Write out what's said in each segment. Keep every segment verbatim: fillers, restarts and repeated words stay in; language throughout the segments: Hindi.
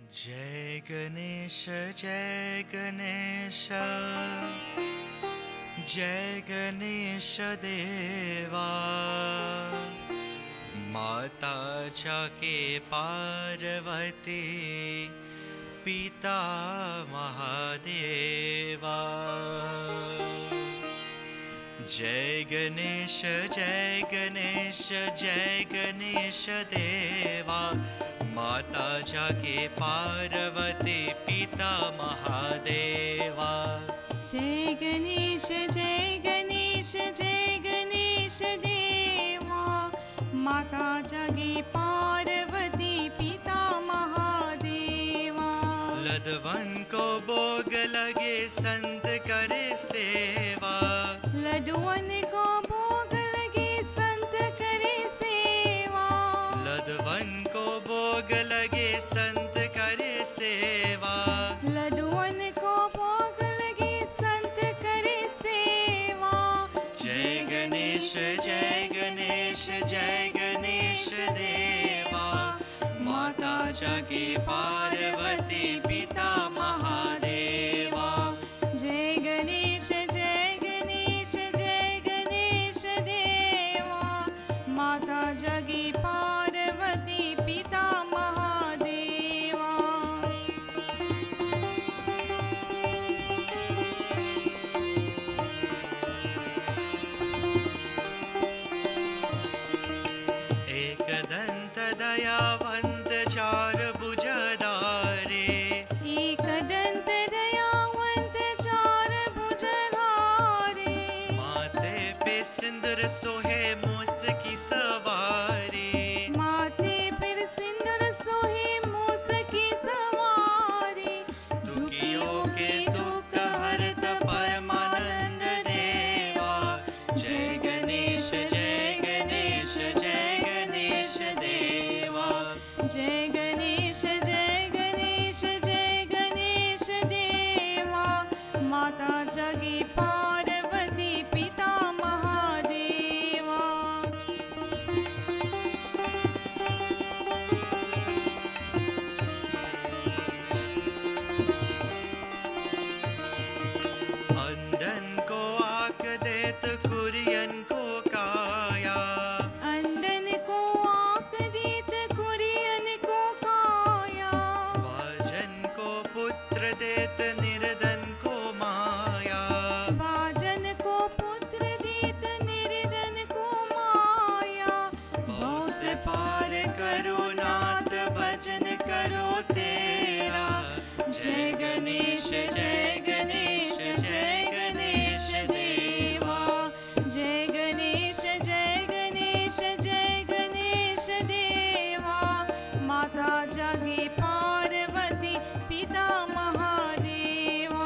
जय गणेश जय गणेश जय गणेश देवा। माता जाके पार्वती पिता महादेवा। जय गणेश जय गणेश जय गणेश देवा। माता जाके पार्वती पिता महादेवा। जय गणेश जय गणेश जय गणेश देवा। माता जागे पार्वती पिता महादेवा। लदवन को भोग लगे संत करे सेवा। लडुअन को भोग लगे संत करे सेवा। लदवन को भोग लगे संत करे सेवा। लडुअन को भोग लगे संत करे सेवा। जय गणेश जय गणेश जय गणेश देवा। माता जाके पार्वती पिता महादेवा। जय गणेश जय गणेश जय गणेश देवा। माता जागे पार्वती पिता महादेवा। एक दंत दयावंत चार भुजधारे। एक दंत दयावंत चार भुजधारे। माथे पे सिंदूर सोहे मूस की सवारी। माथे पर सिंदूर सोहे मूस की सवारी। दुखियों के दुख हरत परमानंद देवा। जय गणेश जय गणेश जय गणेश देवा। जय गणेश जय गणेश जय गणेश देवा। माता जागे पार्वती पिता महादेवा। अंधन को आँख देत कुरियन को काया। अंधन को आँख देत कुरियन को काया। भाजन को पुत्र देत निर्धन को माया। भाजन को पुत्र देत निर्धन को माया। भव से पार करो नाथ भजन करो तेरा। जय गणेश जय गणेश जय गणेश देवा। जय गणेश जय गणेश जय गणेश देवा। माता जागे पार्वती पिता महादेवा।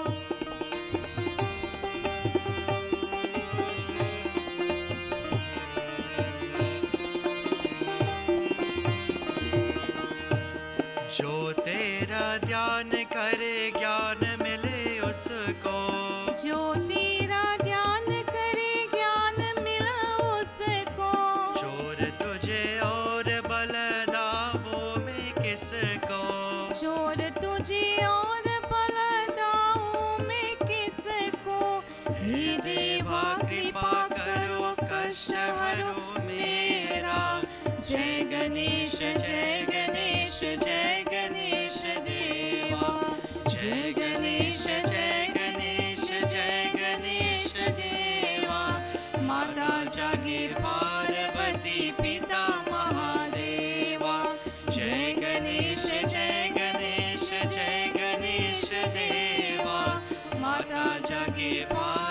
जो तेरा ध्यान करे ज्ञान मिले उसको। जो तेरा ध्यान करे ज्ञान मिला उसको। चोर तुझे और बल दावों में किसको। चोर तुझे और बल दाओ में किसको। हे देवा कृपा करो कष्ट हरो मेरा। जय गणेश जय गणेश जय गणेश देवा। जय गणेश जय गणेश जय गणेश देवा। माता जागे पार्वती पिता महादेवा। जय गणेश जय गणेश जय गणेश देवा। माता जागे पार्वती